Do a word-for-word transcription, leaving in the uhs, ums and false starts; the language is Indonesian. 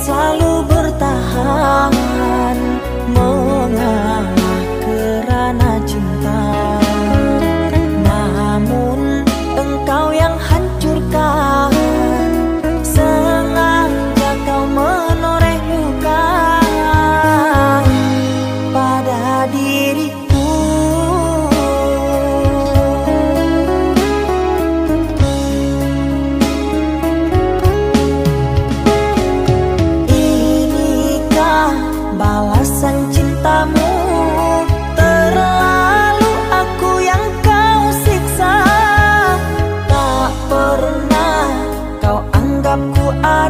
selalu bertahan mengalah kerana cinta. Namun engkau yang hancurkan sengaja kau menoreh luka pada diriku. Balasan cintamu, terlalu aku yang kau siksa. Tak pernah kau anggapku